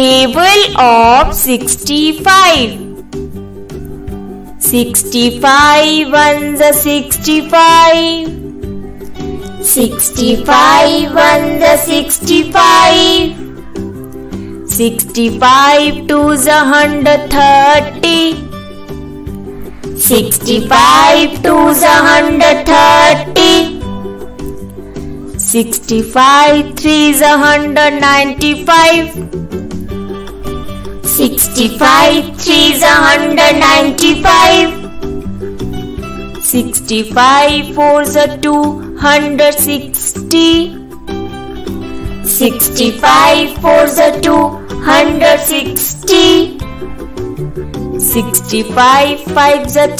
Table of 65. 65 ones are 65. 65 ones are 65. 65 twos are 130. 65 twos are 130. 65 threes are 195. 65 threes are 195. 65 fours are 260. 65 fours are 260. 65 fives are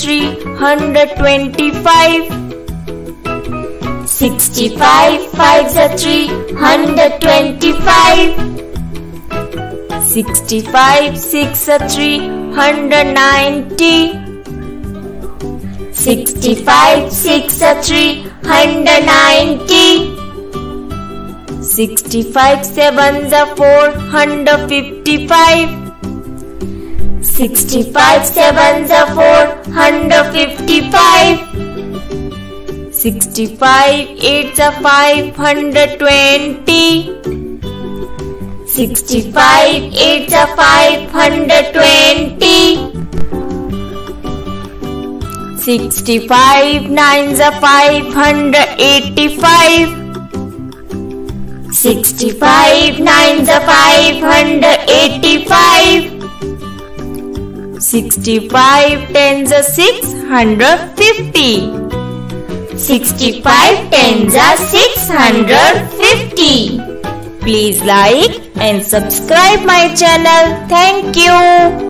325. 65 fives are 325. 65 six are 390. 65 six are 390. 65 sevens are 455. 65 sevens are 455. 65 eights are 520. 65 eights are 520. 65 nines are 585. 65 nines are 585. 65 tens are 650. 65 tens are 650. Please like and subscribe my channel. Thank you.